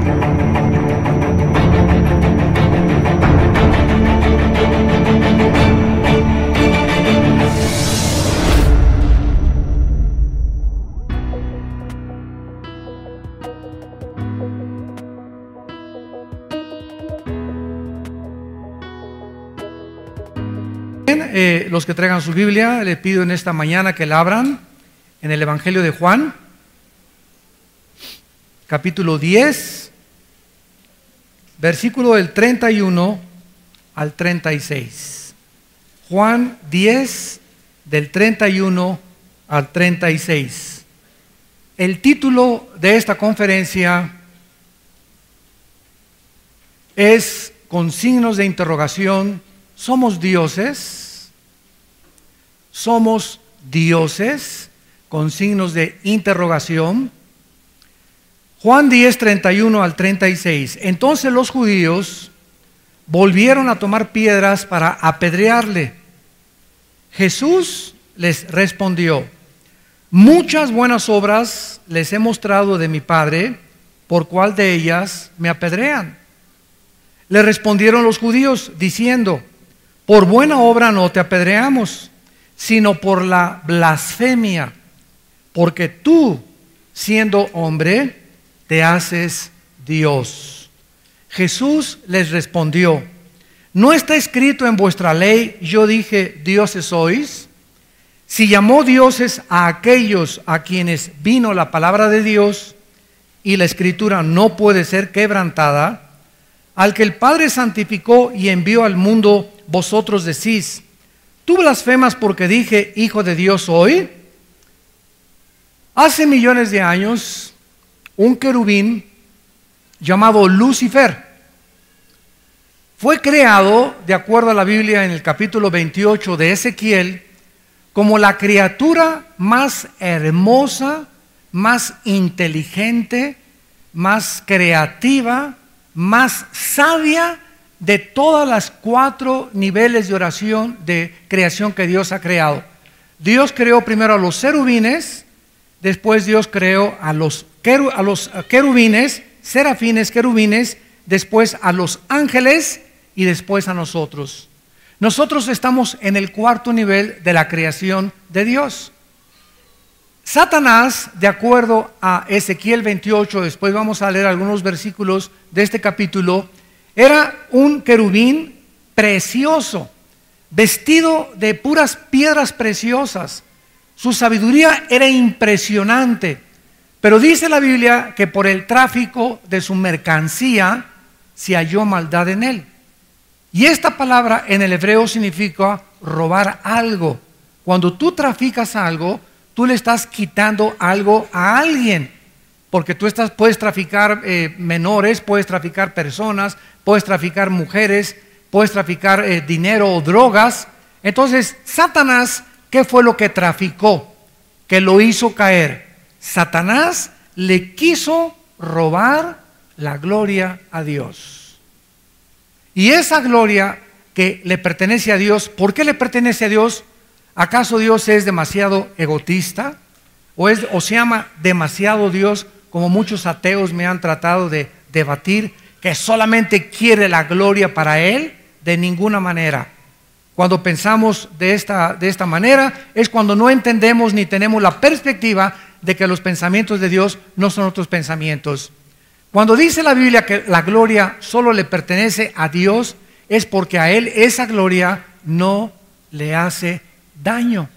Los que traigan su Biblia, les pido en esta mañana que la abran en el Evangelio de Juan, capítulo 10, versículo del 31 al 36. Juan 10, del 31 al 36. El título de esta conferencia es, con signos de interrogación: ¿somos dioses? ¿Somos dioses? Con signos de interrogación. Juan 10, 31 al 36. Entonces los judíos volvieron a tomar piedras para apedrearle. Jesús les respondió: muchas buenas obras les he mostrado de mi Padre, ¿por cuál de ellas me apedrean? Le respondieron los judíos diciendo: por buena obra no te apedreamos, sino por la blasfemia, porque tú, siendo hombre, te haces Dios. Jesús les respondió: ¿no está escrito en vuestra ley, yo dije, dioses sois? Si llamó dioses a aquellos a quienes vino la palabra de Dios, y la escritura no puede ser quebrantada, al que el Padre santificó y envió al mundo, vosotros decís: ¿tú blasfemas porque dije, hijo de Dios soy? Hace millones de años, un querubín llamado Lucifer fue creado, de acuerdo a la Biblia en el capítulo 28 de Ezequiel, como la criatura más hermosa, más inteligente, más creativa, más sabia de todas las 4 niveles de oración de creación que Dios ha creado. Dios creó primero a los serafines, después Dios creó a los querubines, serafines, querubines, después a los ángeles y después a nosotros. Nosotros estamos en el 4º nivel de la creación de Dios. Satanás, de acuerdo a Ezequiel 28, después vamos a leer algunos versículos de este capítulo, era un querubín precioso, vestido de puras piedras preciosas. Su sabiduría era impresionante, pero dice la Biblia que por el tráfico de su mercancía se halló maldad en él. Y esta palabra en el hebreo significa robar algo. Cuando tú traficas algo, tú le estás quitando algo a alguien, porque tú puedes traficar menores, puedes traficar personas, puedes traficar mujeres, puedes traficar dinero o drogas. Entonces, Satanás, ¿qué fue lo que traficó? Que lo hizo caer. Satanás le quiso robar la gloria a Dios. Y esa gloria que le pertenece a Dios, ¿por qué le pertenece a Dios? ¿Acaso Dios es demasiado egotista? ¿O se llama demasiado Dios, como muchos ateos me han tratado de debatir, que solamente quiere la gloria para Él? De ninguna manera. Cuando pensamos de esta manera, es cuando no entendemos ni tenemos la perspectiva de que los pensamientos de Dios no son otros pensamientos. Cuando dice la Biblia que la gloria solo le pertenece a Dios, es porque a Él esa gloria no le hace daño.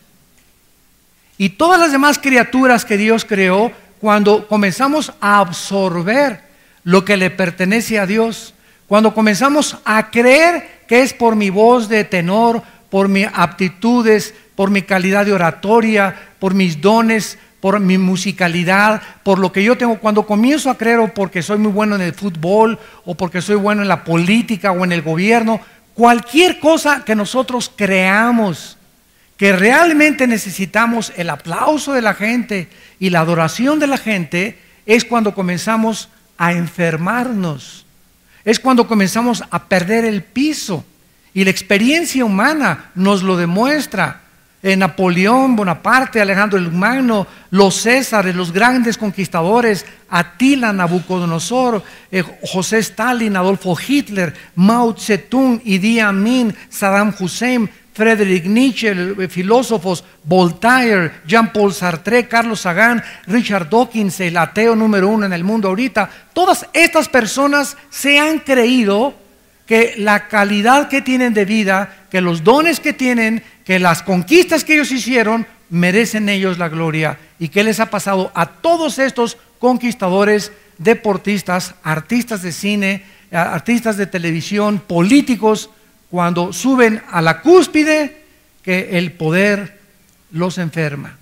Y todas las demás criaturas que Dios creó, cuando comenzamos a absorber lo que le pertenece a Dios, cuando comenzamos a creer que es por mi voz de tenor, por mis aptitudes, por mi calidad de oratoria, por mis dones, por mi musicalidad, por lo que yo tengo, cuando comienzo a creer o porque soy muy bueno en el fútbol o porque soy bueno en la política o en el gobierno, cualquier cosa que nosotros creamos, que realmente necesitamos el aplauso de la gente y la adoración de la gente, es cuando comenzamos a enfermarnos, es cuando comenzamos a perder el piso. Y la experiencia humana nos lo demuestra. Napoleón Bonaparte, Alejandro el Magno, los Césares, los grandes conquistadores, Atila, Nabucodonosor, José Stalin, Adolfo Hitler, Mao Zedong, Idi Amin, Saddam Hussein, Friedrich Nietzsche, filósofos, Voltaire, Jean-Paul Sartre, Carlos Sagan, Richard Dawkins, el ateo número 1 en el mundo ahorita. Todas estas personas se han creído que la calidad que tienen de vida, que los dones que tienen, que las conquistas que ellos hicieron, merecen ellos la gloria. ¿Y qué les ha pasado a todos estos conquistadores, deportistas, artistas de cine, artistas de televisión, políticos, cuando suben a la cúspide? Que el poder los enferma.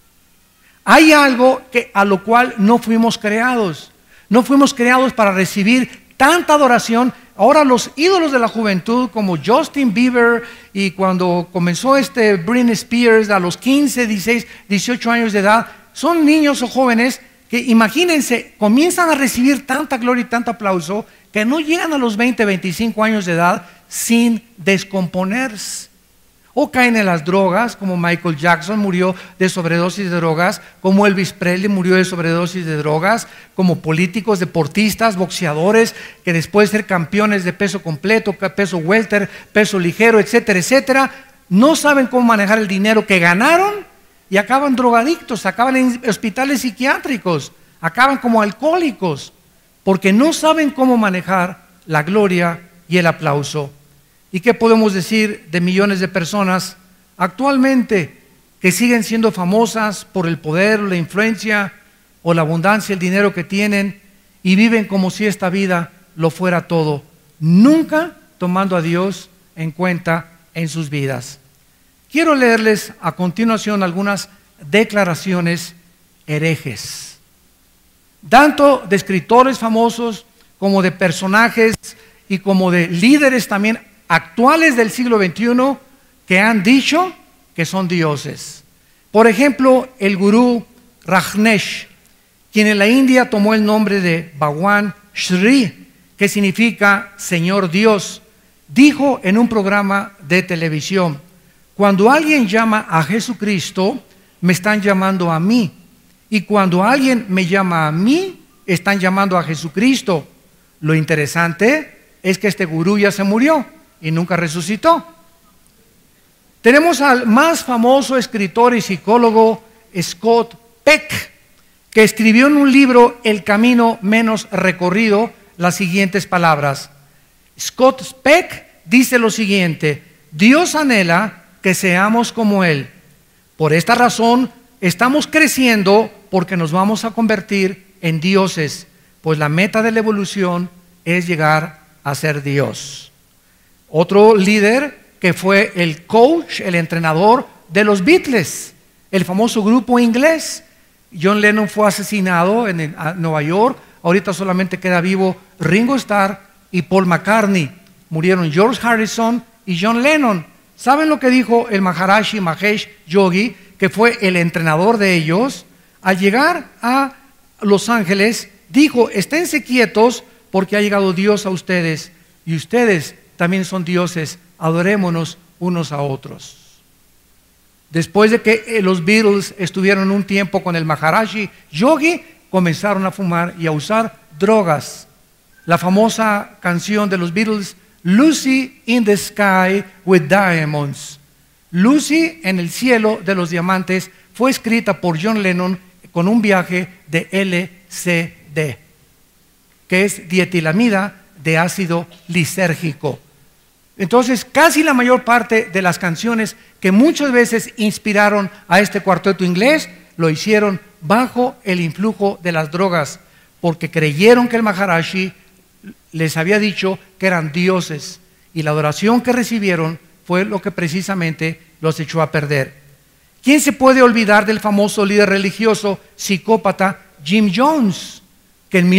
Hay algo a lo cual no fuimos creados. No fuimos creados para recibir tanta adoración. Ahora los ídolos de la juventud como Justin Bieber, y cuando comenzó Britney Spears a los 15, 16, 18 años de edad, son niños o jóvenes que, imagínense, comienzan a recibir tanta gloria y tanto aplauso que no llegan a los 20, 25 años de edad sin descomponerse. O caen en las drogas, como Michael Jackson murió de sobredosis de drogas, como Elvis Presley murió de sobredosis de drogas, como políticos, deportistas, boxeadores, que después de ser campeones de peso completo, peso welter, peso ligero, etcétera, etcétera, no saben cómo manejar el dinero que ganaron y acaban drogadictos, acaban en hospitales psiquiátricos, acaban como alcohólicos, porque no saben cómo manejar la gloria y el aplauso. ¿Y qué podemos decir de millones de personas actualmente que siguen siendo famosas por el poder, la influencia o la abundancia, el dinero que tienen, y viven como si esta vida lo fuera todo, nunca tomando a Dios en cuenta en sus vidas? Quiero leerles a continuación algunas declaraciones herejes, tanto de escritores famosos como de personajes y como de líderes también actuales del siglo XXI que han dicho que son dioses. Por ejemplo, el gurú Rajneesh, quien en la India tomó el nombre de Bhagwan Shri, que significa Señor Dios, dijo en un programa de televisión: cuando alguien llama a Jesucristo, me están llamando a mí, y cuando alguien me llama a mí, están llamando a Jesucristo. Lo interesante es que este gurú ya se murió y nunca resucitó. Tenemos al más famoso escritor y psicólogo Scott Peck, que escribió en un libro, El camino menos recorrido, las siguientes palabras. Scott Peck dice lo siguiente: Dios anhela que seamos como Él. Por esta razón estamos creciendo, porque nos vamos a convertir en dioses, pues la meta de la evolución es llegar a ser Dios. Otro líder que fue el coach, el entrenador de los Beatles, el famoso grupo inglés. John Lennon fue asesinado en Nueva York. Ahorita solamente queda vivo Ringo Starr y Paul McCartney. Murieron George Harrison y John Lennon. ¿Saben lo que dijo el Maharishi Mahesh Yogi, que fue el entrenador de ellos? Al llegar a Los Ángeles, dijo: esténse quietos, porque ha llegado Dios a ustedes, y ustedes también son dioses, adorémonos unos a otros. Después de que los Beatles estuvieron un tiempo con el Maharishi Yogi, comenzaron a fumar y a usar drogas. La famosa canción de los Beatles, Lucy in the Sky with Diamonds, Lucy en el cielo de los diamantes, fue escrita por John Lennon con un viaje de LSD, que es dietilamida de ácido lisérgico. Entonces, casi la mayor parte de las canciones que muchas veces inspiraron a este cuarteto inglés, lo hicieron bajo el influjo de las drogas, porque creyeron que el Maharishi les había dicho que eran dioses, y la adoración que recibieron fue lo que precisamente los echó a perder. ¿Quién se puede olvidar del famoso líder religioso psicópata Jim Jones, que en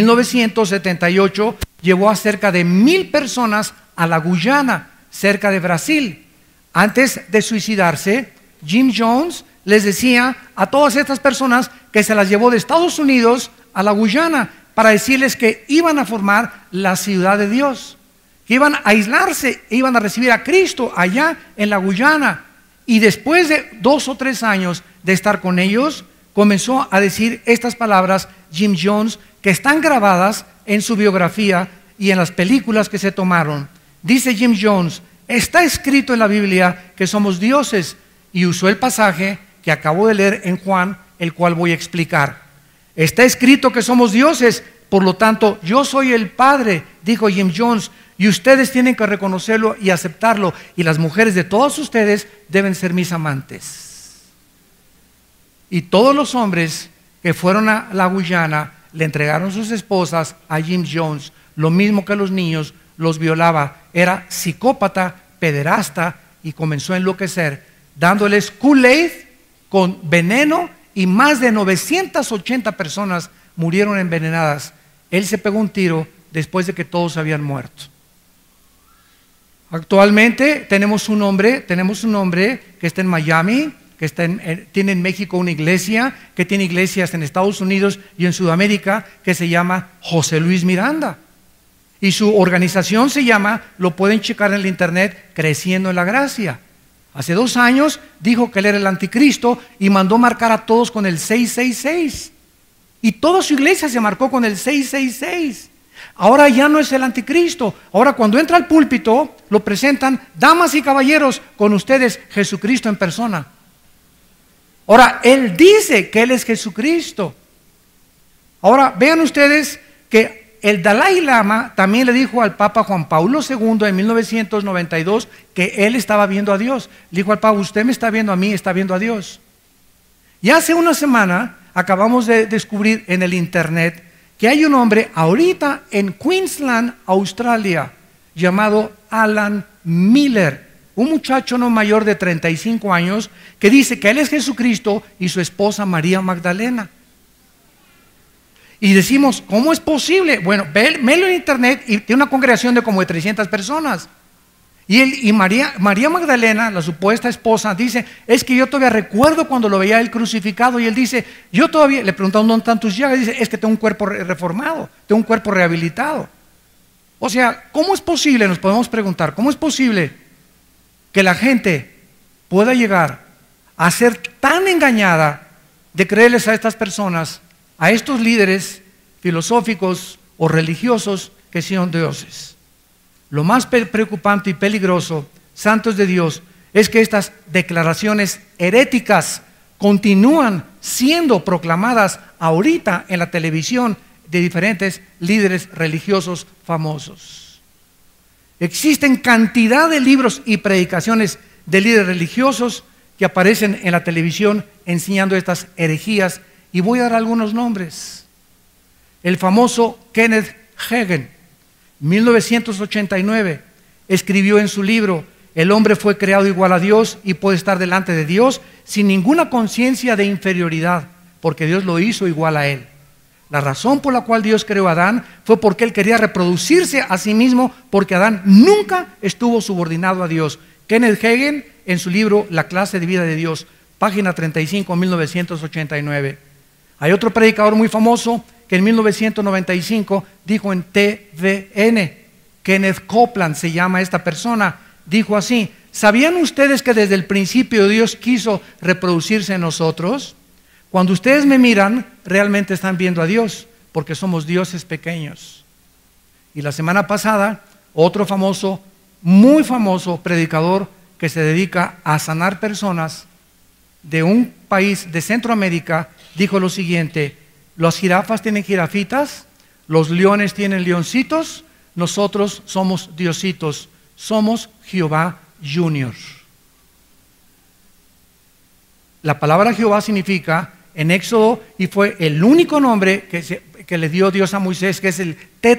1978 llevó a cerca de 1000 personas a la Guyana, cerca de Brasil? Antes de suicidarse, Jim Jones les decía a todas estas personas que se las llevó de Estados Unidos a la Guyana para decirles que iban a formar la ciudad de Dios, que iban a aislarse, iban a recibir a Cristo allá en la Guyana. Y después de 2 o 3 años de estar con ellos, comenzó a decir estas palabras Jim Jones, que están grabadas en su biografía y en las películas que se tomaron. Dice Jim Jones: está escrito en la Biblia que somos dioses, y usó el pasaje que acabo de leer en Juan, el cual voy a explicar. Está escrito que somos dioses, por lo tanto yo soy el Padre, dijo Jim Jones, y ustedes tienen que reconocerlo y aceptarlo, y las mujeres de todos ustedes deben ser mis amantes. Y todos los hombres que fueron a la Guyana le entregaron sus esposas a Jim Jones, lo mismo que los niños, los violaba, era psicópata, pederasta, y comenzó a enloquecer, dándoles Kool-Aid con veneno, y más de 980 personas murieron envenenadas. Él se pegó un tiro después de que todos habían muerto. Actualmente tenemos un hombre que está en Miami, que tiene en México una iglesia, que tiene iglesias en Estados Unidos y en Sudamérica, que se llama José Luis Miranda. Y su organización se llama, lo pueden checar en el internet, Creciendo en la Gracia. Hace 2 años dijo que él era el anticristo y mandó marcar a todos con el 666. Y toda su iglesia se marcó con el 666. Ahora ya no es el anticristo. Ahora cuando entra al púlpito lo presentan: damas y caballeros, con ustedes Jesucristo en persona. Ahora él dice que él es Jesucristo. Ahora vean ustedes que el Dalai Lama también le dijo al Papa Juan Pablo II en 1992 que él estaba viendo a Dios. Le dijo al Papa: usted me está viendo a mí, está viendo a Dios. Y hace una semana acabamos de descubrir en el internet que hay un hombre ahorita en Queensland, Australia, llamado Alan Miller, un muchacho no mayor de 35 años, que dice que él es Jesucristo y su esposa María Magdalena. Y decimos: ¿cómo es posible? Bueno, velo en internet, y tiene una congregación de como de 300 personas. Y María Magdalena, la supuesta esposa, dice: es que yo todavía recuerdo cuando lo veía él crucificado. Y él dice: yo todavía, le preguntaron dónde están tus llagas, dice: es que tengo un cuerpo reformado, tengo un cuerpo rehabilitado. O sea, ¿cómo es posible? Nos podemos preguntar, ¿cómo es posible que la gente pueda llegar a ser tan engañada de creerles a estas personas, a estos líderes filosóficos o religiosos que son dioses? Lo más preocupante y peligroso, santos de Dios, es que estas declaraciones heréticas continúan siendo proclamadas ahorita en la televisión de diferentes líderes religiosos famosos. Existen cantidad de libros y predicaciones de líderes religiosos que aparecen en la televisión enseñando estas herejías, y voy a dar algunos nombres. El famoso Kenneth Hagin, 1989, escribió en su libro: el hombre fue creado igual a Dios y puede estar delante de Dios sin ninguna conciencia de inferioridad, porque Dios lo hizo igual a él. La razón por la cual Dios creó a Adán fue porque él quería reproducirse a sí mismo, porque Adán nunca estuvo subordinado a Dios. Kenneth Hagin, en su libro La clase de vida de Dios, página 35, 1989. Hay otro predicador muy famoso que en 1995 dijo en TVN, Kenneth Copeland se llama esta persona, dijo así: ¿sabían ustedes que desde el principio Dios quiso reproducirse en nosotros? Cuando ustedes me miran, realmente están viendo a Dios, porque somos dioses pequeños. Y la semana pasada, otro famoso, muy famoso predicador que se dedica a sanar personas de un país de Centroamérica, dijo lo siguiente: las jirafas tienen jirafitas, los leones tienen leoncitos, nosotros somos diositos, somos Jehová Junior. La palabra Jehová significa en Éxodo, y fue el único nombre que le dio Dios a Moisés, que es el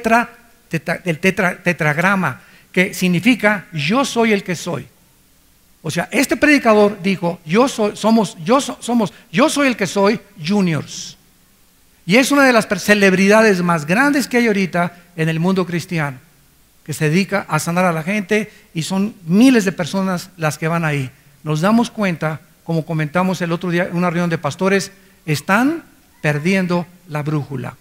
tetragrama, que significa yo soy el que soy. O sea, este predicador dijo: yo soy el que soy juniors. Y es una de las celebridades más grandes que hay ahorita en el mundo cristiano, que se dedica a sanar a la gente, y son miles de personas las que van ahí. Nos damos cuenta, como comentamos el otro día en una reunión de pastores, están perdiendo la brújula.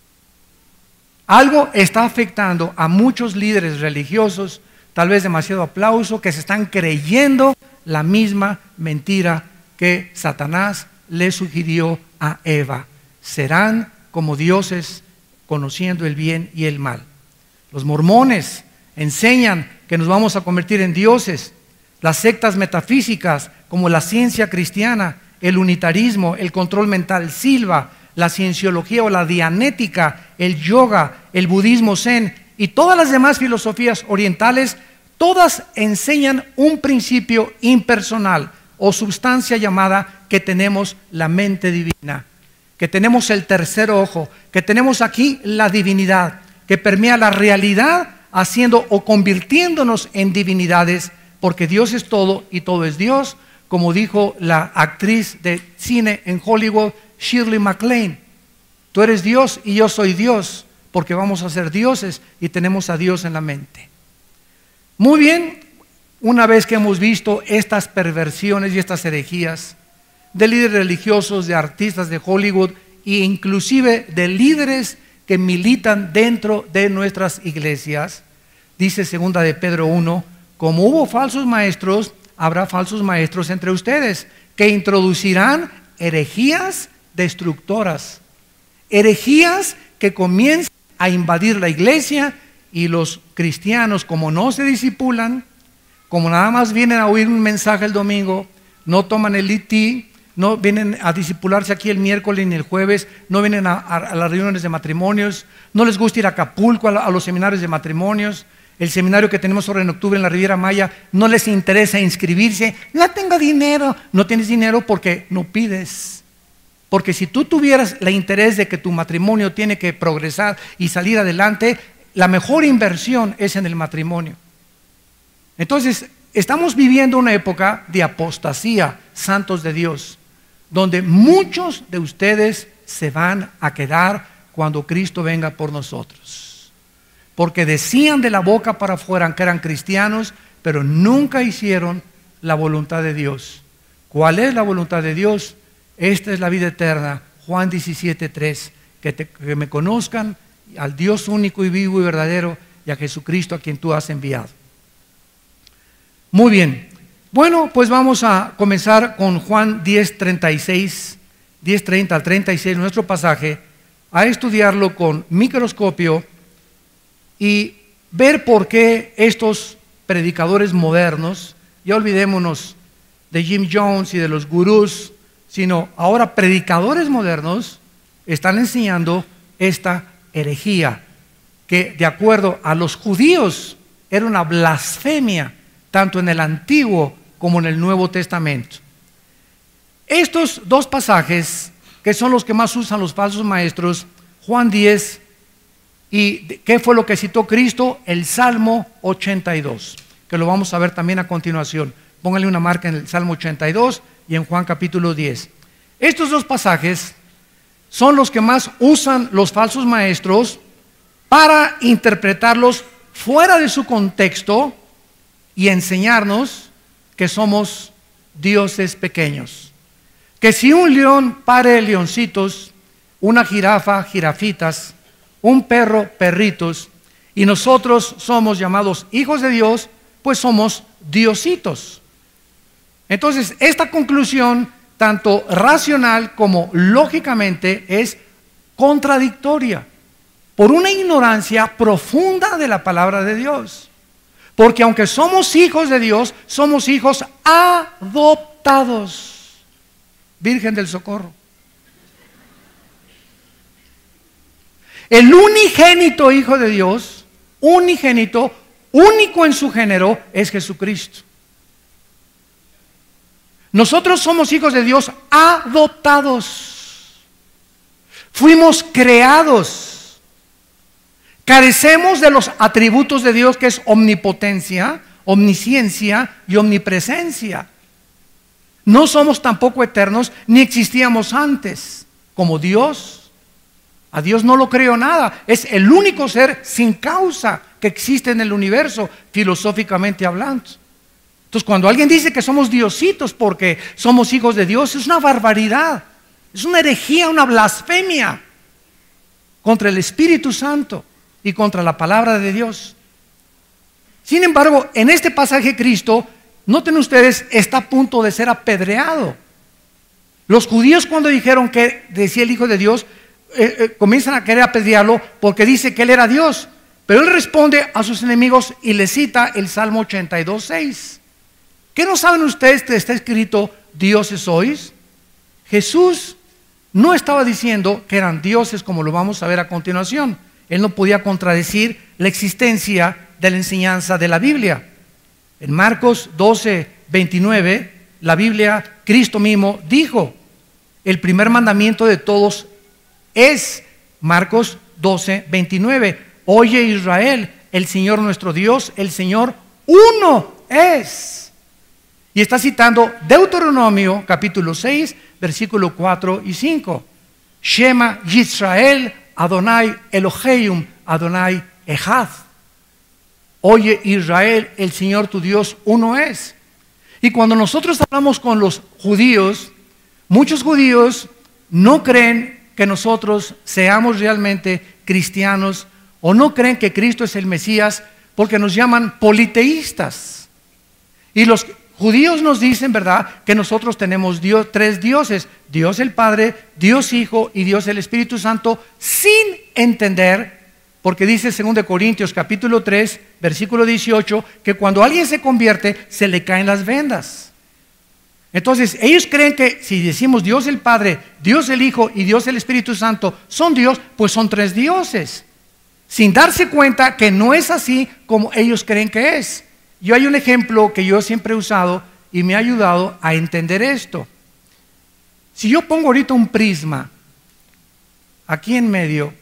Algo está afectando a muchos líderes religiosos, tal vez demasiado aplauso, que se están creyendo la misma mentira que Satanás le sugirió a Eva. Serán como dioses, conociendo el bien y el mal. Los mormones enseñan que nos vamos a convertir en dioses. Las sectas metafísicas como la ciencia cristiana, el unitarismo, el control mental Silva, la cienciología o la dianética, el yoga, el budismo zen y todas las demás filosofías orientales, todas enseñan un principio impersonal o sustancia llamada que tenemos la mente divina, que tenemos el tercer ojo, que tenemos aquí la divinidad, que permea la realidad haciendo o convirtiéndonos en divinidades, porque Dios es todo y todo es Dios, como dijo la actriz de cine en Hollywood, Shirley MacLaine. Tú eres Dios y yo soy Dios, porque vamos a ser dioses y tenemos a Dios en la mente. Muy bien, una vez que hemos visto estas perversiones y estas herejías de líderes religiosos, de artistas de Hollywood e inclusive de líderes que militan dentro de nuestras iglesias, dice 2 de Pedro 1, como hubo falsos maestros, habrá falsos maestros entre ustedes que introducirán herejías destructoras, herejías que comienzan a invadir la iglesia, y los cristianos, como no se discipulan, como nada más vienen a oír un mensaje el domingo, no toman el IT, no vienen a discipularse aquí el miércoles ni el jueves, no vienen a las reuniones de matrimonios, no les gusta ir a Acapulco a los seminarios de matrimonios. El seminario que tenemos ahora en octubre en la Riviera Maya, no les interesa inscribirse. No tengo dinero. No tienes dinero porque no pides. Porque si tú tuvieras el interés de que tu matrimonio tiene que progresar y salir adelante, la mejor inversión es en el matrimonio. Entonces, estamos viviendo una época de apostasía, santos de Dios, donde muchos de ustedes se van a quedar cuando Cristo venga por nosotros. Porque decían de la boca para afuera que eran cristianos, pero nunca hicieron la voluntad de Dios. ¿Cuál es la voluntad de Dios? Esta es la vida eterna, Juan 17:3, que me conozcan al Dios único y vivo y verdadero y a Jesucristo a quien tú has enviado. Muy bien, bueno, pues vamos a comenzar con Juan 10:36, 10:30 al 36, nuestro pasaje, a estudiarlo con microscopio y ver por qué estos predicadores modernos, ya olvidémonos de Jim Jones y de los gurús, sino ahora predicadores modernos están enseñando esta herejía, que de acuerdo a los judíos era una blasfemia, tanto en el Antiguo como en el Nuevo Testamento. Estos dos pasajes, que son los que más usan los falsos maestros, Juan 10, y ¿qué fue lo que citó Cristo? El Salmo 82, que lo vamos a ver también a continuación. Pónganle una marca en el Salmo 82 y en Juan capítulo 10. Estos dos pasajes son los que más usan los falsos maestros para interpretarlos fuera de su contexto y enseñarnos que somos dioses pequeños. Que si un león pare leoncitos, una jirafa jirafitas, un perro perritos, y nosotros somos llamados hijos de Dios, pues somos diositos. Entonces, esta conclusión, tanto racional como lógicamente, es contradictoria por una ignorancia profunda de la palabra de Dios. Porque aunque somos hijos de Dios, somos hijos adoptados. Virgen del Socorro. El unigénito Hijo de Dios, unigénito, único en su género, es Jesucristo. Nosotros somos hijos de Dios adoptados. Fuimos creados. Carecemos de los atributos de Dios, que es omnipotencia, omnisciencia y omnipresencia. No somos tampoco eternos, ni existíamos antes como Dios. A Dios no lo creó nada. Es el único ser sin causa que existe en el universo, filosóficamente hablando. Entonces, cuando alguien dice que somos diositos porque somos hijos de Dios, es una barbaridad, es una herejía, una blasfemia contra el Espíritu Santo y contra la palabra de Dios. Sin embargo, en este pasaje Cristo noten ustedes, está a punto de ser apedreado. Los judíos, cuando dijeron que decía el Hijo de Dios, comienzan a querer apedrearlo porque dice que él era Dios. Pero él responde a sus enemigos y les cita el Salmo 82:6. ¿Qué no saben ustedes que está escrito dioses sois? Jesús no estaba diciendo que eran dioses, como lo vamos a ver a continuación. Él no podía contradecir la existencia de la enseñanza de la Biblia. En Marcos 12:29, la Biblia, Cristo mismo dijo, el primer mandamiento de todos es, Marcos 12:29, oye Israel, el Señor nuestro Dios, el Señor uno es. Y está citando Deuteronomio capítulo 6, versículo 4 y 5. Shema Yisrael, Adonai Elohim, Adonai Echad. Oye Israel, el Señor tu Dios uno es. Y cuando nosotros hablamos con los judíos, muchos judíos no creen que nosotros seamos realmente cristianos o no creen que Cristo es el Mesías porque nos llaman politeístas. Y los judíos nos dicen, ¿verdad?, que nosotros tenemos tres dioses, Dios el Padre, Dios Hijo y Dios el Espíritu Santo, sin entender, porque dice 2 Corintios capítulo 3, versículo 18, que cuando alguien se convierte, se le caen las vendas. Entonces, ellos creen que si decimos Dios el Padre, Dios el Hijo y Dios el Espíritu Santo son Dios, pues son tres dioses, sin darse cuenta que no es así como ellos creen que es. Yo hay un ejemplo que yo siempre he usado y me ha ayudado a entender esto. Si yo pongo ahorita un prisma aquí en medio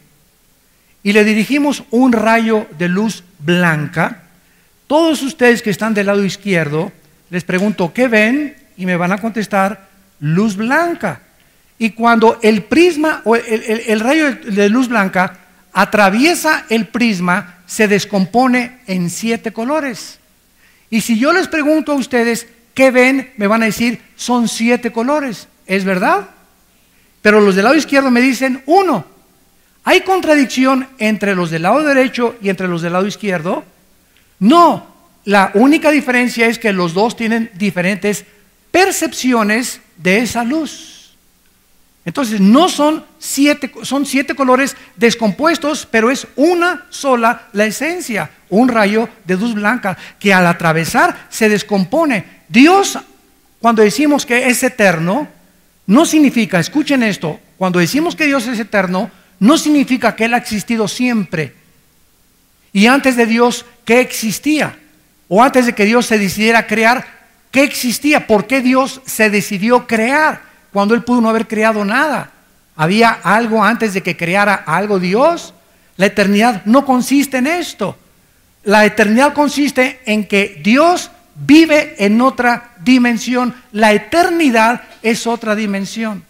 y le dirigimos un rayo de luz blanca, todos ustedes que están del lado izquierdo, les pregunto, ¿qué ven? Y me van a contestar, luz blanca. Y cuando el prisma o el rayo de luz blanca atraviesa el prisma, se descompone en 7 colores. Y si yo les pregunto a ustedes, ¿qué ven? Me van a decir, son 7 colores. ¿Es verdad? Pero los del lado izquierdo me dicen 1. ¿Hay contradicción entre los del lado derecho y entre los del lado izquierdo? No. La única diferencia es que los dos tienen diferentes percepciones de esa luz. Entonces no son 7, son 7 colores descompuestos, pero es una sola la esencia, un rayo de luz blanca que al atravesar se descompone. Dios, cuando decimos que es eterno, no significa, escuchen esto, cuando decimos que Dios es eterno, no significa que Él ha existido siempre. Y antes de Dios, ¿qué existía? O antes de que Dios se decidiera crear, ¿qué existía? ¿Por qué Dios se decidió crear? Cuando Él pudo no haber creado nada. ¿Había algo antes de que creara algo Dios? La eternidad no consiste en esto. La eternidad consiste en que Dios vive en otra dimensión. La eternidad es otra dimensión.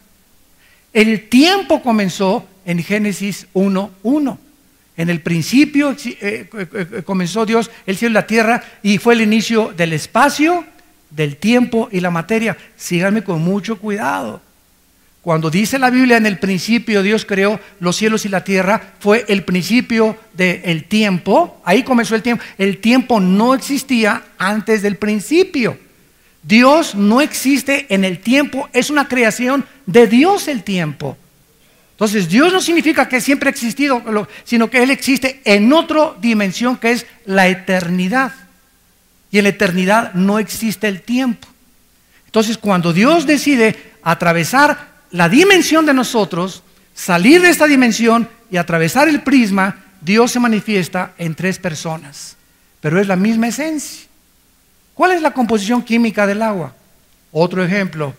El tiempo comenzó en Génesis 1:1. En el principio comenzó Dios el cielo y la tierra y fue el inicio del espacio, del tiempo y la materia. Síganme con mucho cuidado. Cuando dice la Biblia en el principio Dios creó los cielos y la tierra, fue el principio del tiempo. Ahí comenzó el tiempo. El tiempo no existía antes del principio. Dios no existe en el tiempo, es una creación de Dios el tiempo. Entonces Dios no significa que siempre ha existido, sino que Él existe en otra dimensión que es la eternidad. Y en la eternidad no existe el tiempo. Entonces cuando Dios decide atravesar la dimensión de nosotros, salir de esta dimensión y atravesar el prisma, Dios se manifiesta en 3 personas, pero es la misma esencia. ¿Cuál es la composición química del agua? Otro ejemplo,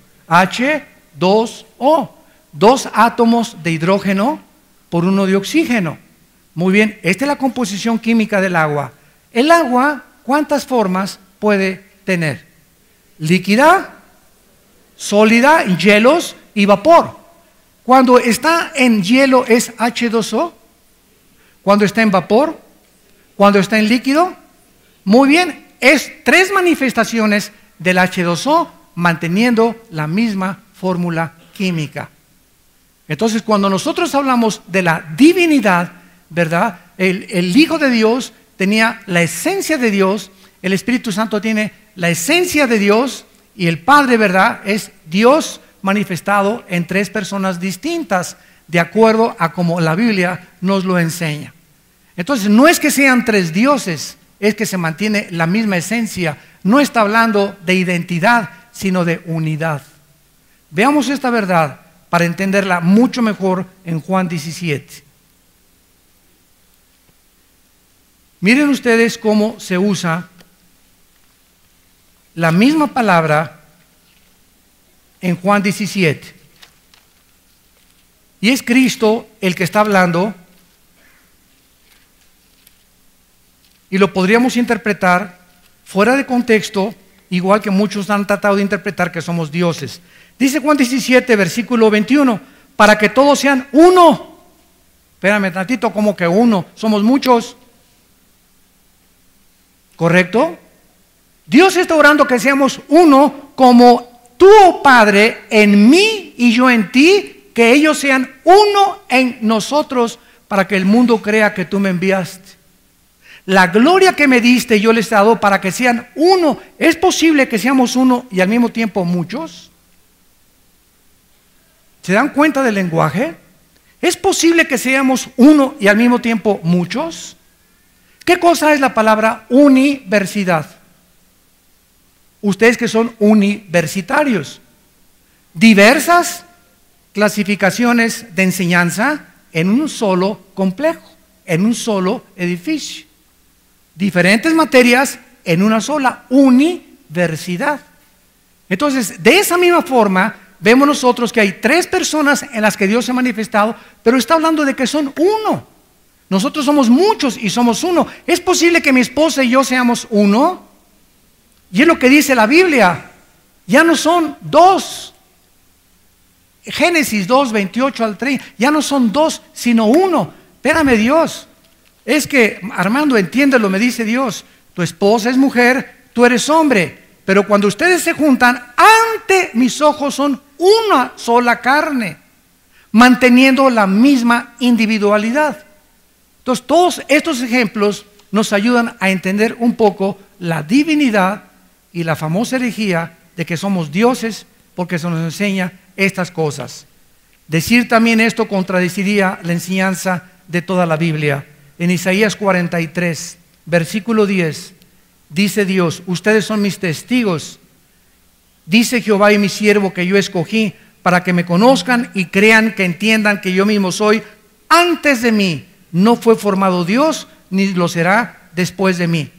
H2O, 2 átomos de hidrógeno por 1 de oxígeno. Muy bien, esta es la composición química del agua. El agua, ¿cuántas formas puede tener? Líquida, sólida, hielos y vapor. Cuando está en hielo es H2O. Cuando está en vapor, cuando está en líquido. Muy bien, es 3 manifestaciones del H2O manteniendo la misma fórmula química. Entonces cuando nosotros hablamos de la divinidad, ¿verdad? El Hijo de Dios tenía la esencia de Dios, el Espíritu Santo tiene la esencia de Dios, y el Padre, ¿verdad?, es Dios manifestado en tres personas distintas, de acuerdo a como la Biblia nos lo enseña. Entonces, no es que sean tres dioses, es que se mantiene la misma esencia. No está hablando de identidad, sino de unidad. Veamos esta verdad para entenderla mucho mejor en Juan 17. Miren ustedes cómo se usa la misma palabra en Juan 17. Y es Cristo el que está hablando, y lo podríamos interpretar fuera de contexto, igual que muchos han tratado de interpretar que somos dioses. Dice Juan 17, versículo 21, para que todos sean uno. Espérame tantito, como que uno, somos muchos. ¿Correcto? Dios está orando que seamos uno, como tú, oh Padre, en mí y yo en ti, que ellos sean uno en nosotros, para que el mundo crea que tú me enviaste. La gloria que me diste yo les he dado para que sean uno. ¿Es posible que seamos uno y al mismo tiempo muchos? ¿Se dan cuenta del lenguaje? ¿Es posible que seamos uno y al mismo tiempo muchos? ¿Qué cosa es la palabra universidad? Ustedes que son universitarios. Diversas clasificaciones de enseñanza en un solo complejo, en un solo edificio. Diferentes materias en una sola universidad. Entonces, de esa misma forma, vemos nosotros que hay tres personas en las que Dios se ha manifestado, pero está hablando de que son uno. Nosotros somos muchos y somos uno. ¿Es posible que mi esposa y yo seamos uno? Y es lo que dice la Biblia. Ya no son dos. Génesis 2, 28 al 30. Ya no son dos, sino uno. Espérame, Dios. Es que, Armando, entiéndelo, me dice Dios. Tu esposa es mujer, tú eres hombre. Pero cuando ustedes se juntan, ante mis ojos son una sola carne, manteniendo la misma individualidad. Entonces, todos estos ejemplos nos ayudan a entender un poco la divinidad y la famosa herejía de que somos dioses, porque se nos enseña estas cosas. Decir también esto contradeciría la enseñanza de toda la Biblia. En Isaías 43, versículo 10, dice Dios: ustedes son mis testigos, dice Jehová y mi siervo que yo escogí, para que me conozcan y crean, que entiendan que yo mismo soy. Antes de mí no fue formado Dios, ni lo será después de mí.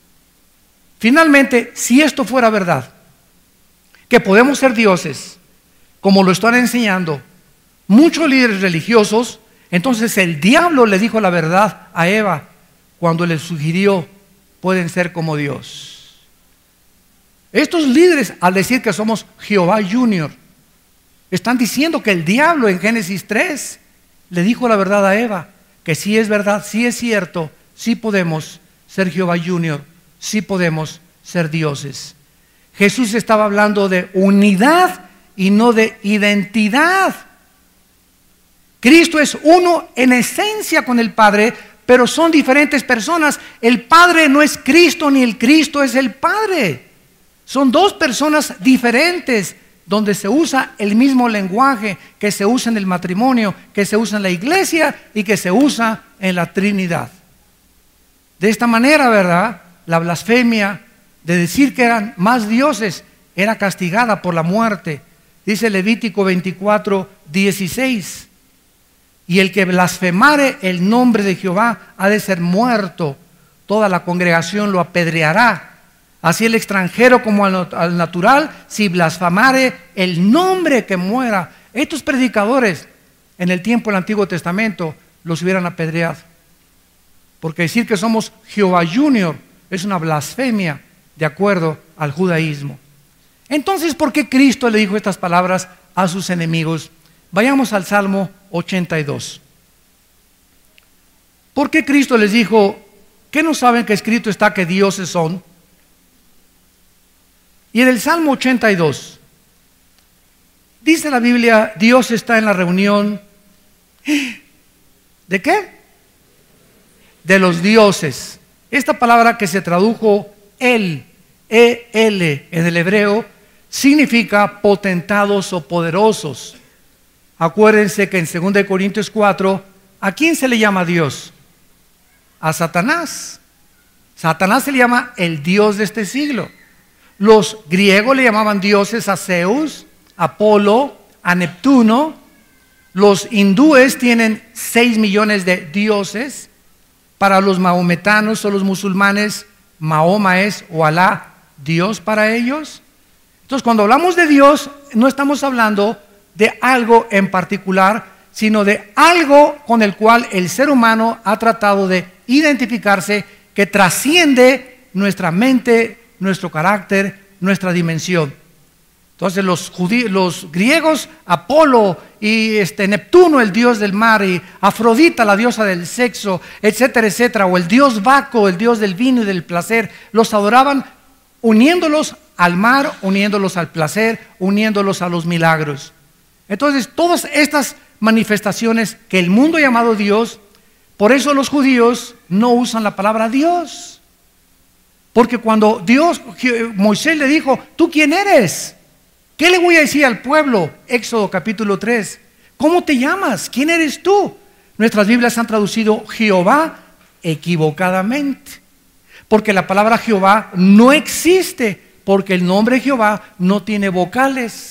Finalmente, si esto fuera verdad, que podemos ser dioses, como lo están enseñando muchos líderes religiosos, entonces el diablo le dijo la verdad a Eva cuando le sugirió: pueden ser como Dios. Estos líderes, al decir que somos Jehová Junior, están diciendo que el diablo en Génesis 3 le dijo la verdad a Eva, que sí es verdad, sí es cierto, sí podemos ser Jehová Junior, sí podemos ser dioses. Jesús estaba hablando de unidad y no de identidad. Cristo es uno en esencia con el Padre, pero son diferentes personas. El Padre no es Cristo, ni el Cristo es el Padre. Son dos personas diferentes, donde se usa el mismo lenguaje que se usa en el matrimonio, que se usa en la iglesia y que se usa en la Trinidad. De esta manera, ¿verdad?, la blasfemia de decir que eran más dioses era castigada por la muerte. Dice Levítico 24, 16. Y el que blasfemare el nombre de Jehová ha de ser muerto. Toda la congregación lo apedreará. Así el extranjero como al natural, si blasfemare el nombre, que muera. Estos predicadores en el tiempo del Antiguo Testamento los hubieran apedreado. Porque decir que somos Jehová Junior es una blasfemia de acuerdo al judaísmo. Entonces, ¿por qué Cristo le dijo estas palabras a sus enemigos? Vayamos al Salmo 82. ¿Por qué Cristo les dijo: ¿qué no saben que escrito está que dioses son? Y en el Salmo 82 dice la Biblia: Dios está en la reunión. ¿De qué? De los dioses. Esta palabra que se tradujo Él en el hebreo significa potentados o poderosos. Acuérdense que en 2 Corintios 4, ¿a quién se le llama Dios? A Satanás. Satanás se le llama el Dios de este siglo. Los griegos le llamaban dioses a Zeus, a Apolo, a Neptuno. Los hindúes tienen 6 millones de dioses. Para los mahometanos o los musulmanes, Mahoma es o Alá, Dios para ellos. Entonces, cuando hablamos de Dios, no estamos hablando de algo en particular, sino de algo con el cual el ser humano ha tratado de identificarse, que trasciende nuestra mente, nuestro carácter, nuestra dimensión. Entonces los griegos, Apolo y Neptuno, el dios del mar, y Afrodita, la diosa del sexo, etcétera, etcétera, o el dios Baco, el dios del vino y del placer, los adoraban uniéndolos al mar, uniéndolos al placer, uniéndolos a los milagros. Entonces, todas estas manifestaciones que el mundo ha llamado Dios, por eso los judíos no usan la palabra Dios. Porque cuando Moisés le dijo, ¿tú quién eres? ¿Qué le voy a decir al pueblo? Éxodo capítulo 3. ¿Cómo te llamas? ¿Quién eres tú? Nuestras Biblias han traducido Jehová equivocadamente. Porque la palabra Jehová no existe, porque el nombre Jehová no tiene vocales.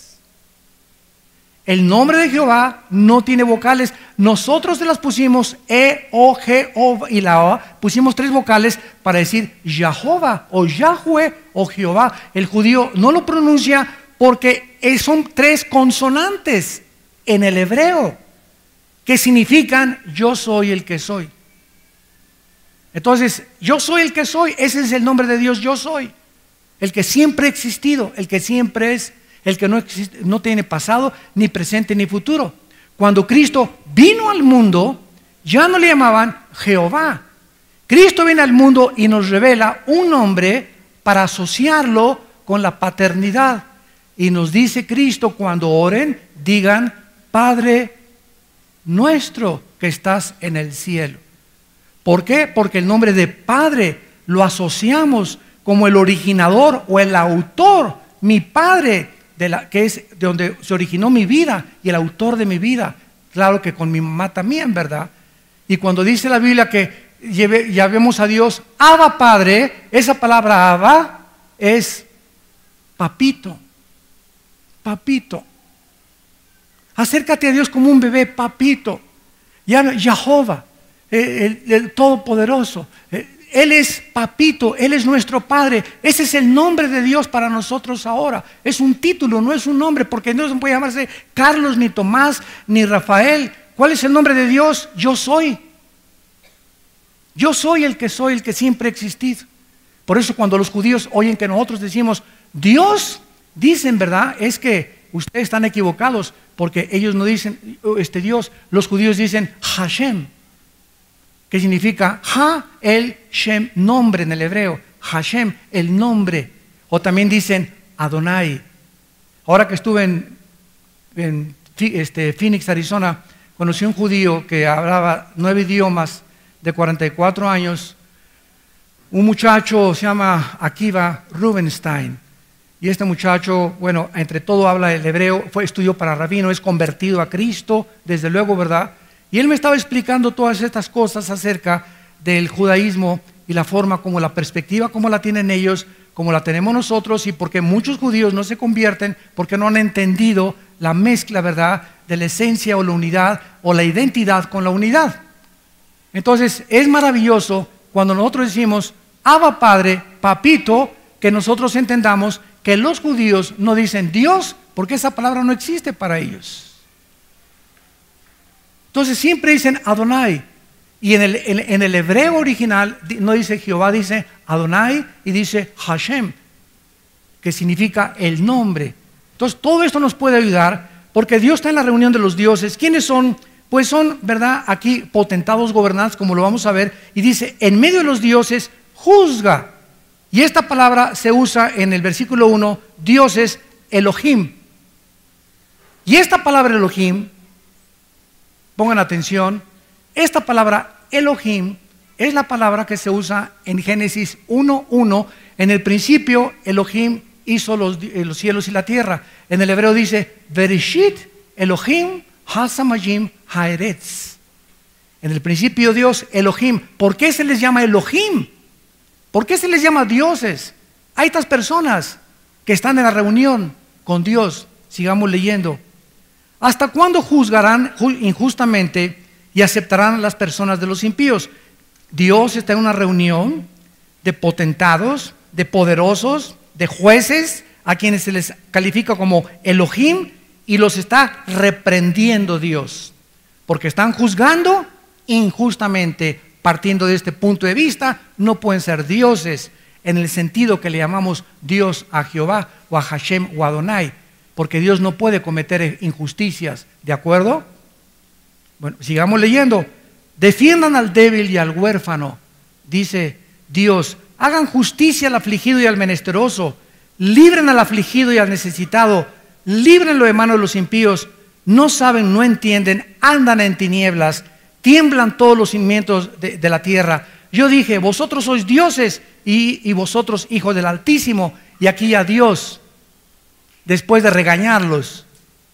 El nombre de Jehová no tiene vocales. Nosotros se las pusimos E, O, G, O y la O. Pusimos 3 vocales para decir Jehová o Yahweh o Jehová. El judío no lo pronuncia porque son 3 consonantes en el hebreo que significan yo soy el que soy. Entonces, yo soy el que soy. Ese es el nombre de Dios, yo soy. El que siempre ha existido, el que siempre es. El que no existe, no tiene pasado, ni presente, ni futuro. Cuando Cristo vino al mundo, ya no le llamaban Jehová. Cristo viene al mundo y nos revela un nombre para asociarlo con la paternidad. Y nos dice Cristo, cuando oren, digan, Padre nuestro que estás en el cielo. ¿Por qué? Porque el nombre de Padre lo asociamos como el originador o el autor, mi Padre, que es de donde se originó mi vida y el autor de mi vida. Claro que con mi mamá también, ¿verdad? Y cuando dice la Biblia que llamemos a Dios Abba Padre, esa palabra Abba es papito, papito. Acércate a Dios como un bebé, papito. Jehová, el Todopoderoso. Él es papito, Él es nuestro Padre. Ese es el nombre de Dios para nosotros ahora. Es un título, no es un nombre, porque no se puede llamarse Carlos, ni Tomás, ni Rafael. ¿Cuál es el nombre de Dios? Yo soy. Yo soy, el que siempre ha existido. Por eso cuando los judíos oyen que nosotros decimos Dios, dicen, ¿verdad? Es que ustedes están equivocados, porque ellos no dicen Dios. Los judíos dicen Hashem, que significa Ha-el-Shem, nombre en el hebreo. Hashem, el nombre. O también dicen Adonai. Ahora que estuve en Phoenix, Arizona, conocí a un judío que hablaba 9 idiomas, de 44 años. Un muchacho se llama Akiva Rubenstein. Y este muchacho, bueno, entre todo habla el hebreo, estudió para rabino, es convertido a Cristo, desde luego, ¿verdad? Y él me estaba explicando todas estas cosas acerca del judaísmo y la forma como la perspectiva como la tienen ellos, como la tenemos nosotros, y porque muchos judíos no se convierten porque no han entendido la mezcla, ¿verdad?, de la esencia o la unidad o la identidad con la unidad. Entonces es maravilloso cuando nosotros decimos Abba Padre, papito, que nosotros entendamos que los judíos no dicen Dios porque esa palabra no existe para ellos. Entonces siempre dicen Adonai. Y en el hebreo original no dice Jehová, dice Adonai y dice Hashem, que significa el nombre. Entonces todo esto nos puede ayudar porque Dios está en la reunión de los dioses. ¿Quiénes son? Pues son, ¿verdad?, aquí potentados, gobernantes, como lo vamos a ver. Y dice, en medio de los dioses, juzga. Y esta palabra se usa en el versículo 1, dioses, Elohim. Y esta palabra Elohim, pongan atención, esta palabra Elohim es la palabra que se usa en Génesis 1:1. En el principio Elohim hizo los cielos y la tierra. En el hebreo dice Bereshit Elohim Hasamayim Haeretz. En el principio Dios, Elohim. ¿Por qué se les llama Elohim? ¿Por qué se les llama dioses? Hay estas personas que están en la reunión con Dios. Sigamos leyendo. ¿Hasta cuándo juzgarán injustamente y aceptarán a las personas de los impíos? Dios está en una reunión de potentados, de poderosos, de jueces, a quienes se les califica como Elohim, y los está reprendiendo Dios, porque están juzgando injustamente. Partiendo de este punto de vista, no pueden ser dioses en el sentido que le llamamos Dios a Jehová o a Hashem o Adonai, porque Dios no puede cometer injusticias, ¿de acuerdo? Bueno, sigamos leyendo. Defiendan al débil y al huérfano, dice Dios. Hagan justicia al afligido y al menesteroso. Libren al afligido y al necesitado. Líbrenlo de mano de los impíos. No saben, no entienden, andan en tinieblas. Tiemblan todos los cimientos de la tierra. Yo dije, vosotros sois dioses y vosotros hijos del Altísimo. Y aquí a Dios, después de regañarlos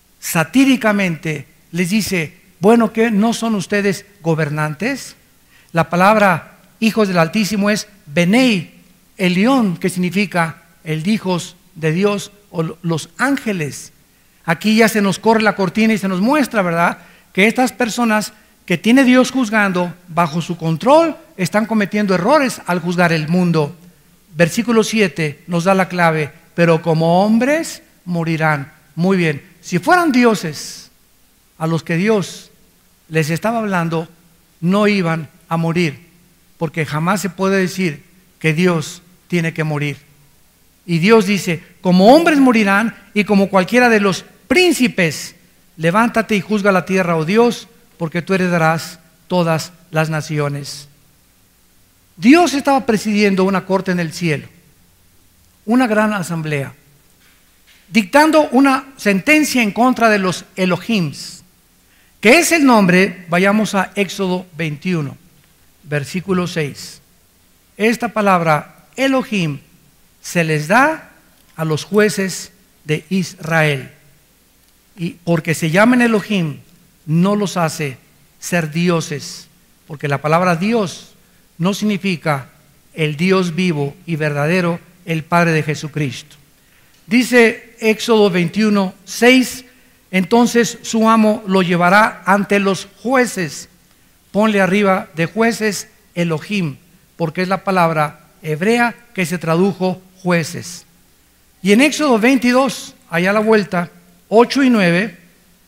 satíricamente, les dice, bueno, ¿qué? ¿No son ustedes gobernantes? La palabra hijos del Altísimo es Benei Elión, que significa el hijos de Dios o los ángeles. Aquí ya se nos corre la cortina y se nos muestra, ¿verdad?, que estas personas que tiene Dios juzgando bajo su control están cometiendo errores al juzgar el mundo. Versículo 7 nos da la clave. Pero como hombres morirán. Muy bien, si fueran dioses a los que Dios les estaba hablando, no iban a morir, porque jamás se puede decir que Dios tiene que morir. Y Dios dice, como hombres morirán, y como cualquiera de los príncipes, levántate y juzga la tierra, oh Dios, porque tú heredarás todas las naciones. Dios estaba presidiendo una corte en el cielo, una gran asamblea, dictando una sentencia en contra de los Elohims, que es el nombre. Vayamos a Éxodo 21, versículo 6. Esta palabra Elohim se les da a los jueces de Israel, y porque se llaman Elohim no los hace ser dioses, porque la palabra Dios no significa el Dios vivo y verdadero, el Padre de Jesucristo. Dice Éxodo 21, 6, entonces su amo lo llevará ante los jueces. Ponle arriba de jueces Elohim, porque es la palabra hebrea que se tradujo jueces. Y en Éxodo 22, allá a la vuelta, 8 y 9,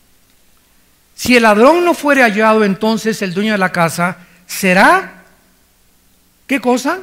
si el ladrón no fuere hallado, entonces el dueño de la casa será, ¿qué cosa?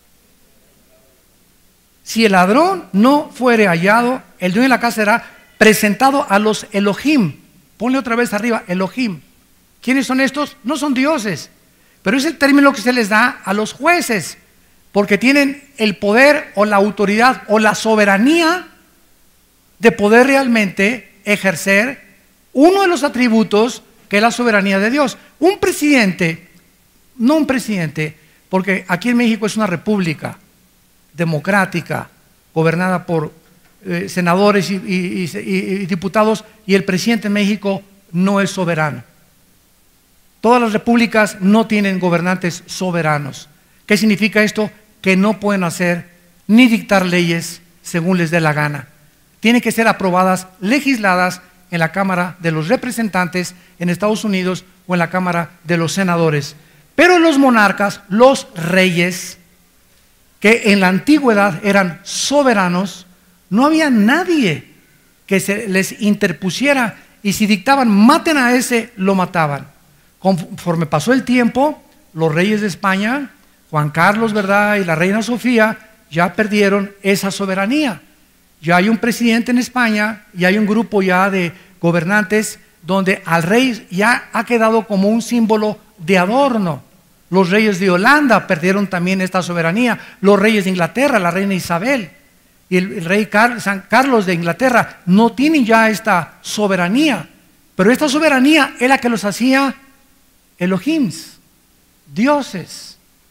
Si el ladrón no fuere hallado, el dueño de la casa será presentado a los Elohim. Ponle otra vez arriba, Elohim. ¿Quiénes son estos? No son dioses, pero es el término que se les da a los jueces, porque tienen el poder o la autoridad o la soberanía de poder realmente ejercer uno de los atributos que es la soberanía de Dios. Un presidente, no un presidente, porque aquí en México es una república democrática, gobernada por senadores y diputados, y el presidente en México no es soberano. Todas las repúblicas no tienen gobernantes soberanos. ¿Qué significa esto? Que no pueden hacer ni dictar leyes según les dé la gana. Tienen que ser aprobadas, legisladas en la Cámara de los Representantes en Estados Unidos o en la Cámara de los Senadores. Pero los monarcas, los reyes, que en la antigüedad eran soberanos, no había nadie que se les interpusiera, y si dictaban maten a ese, lo mataban. Conforme pasó el tiempo, los reyes de España, Juan Carlos, ¿verdad?, y la reina Sofía, ya perdieron esa soberanía. Ya hay un presidente en España y hay un grupo ya de gobernantes donde al rey ya ha quedado como un símbolo de adorno. Los reyes de Holanda perdieron también esta soberanía. Los reyes de Inglaterra, la reina Isabel y el rey San Carlos de Inglaterra no tienen ya esta soberanía. Pero esta soberanía es la que los hacía Elohims, dioses.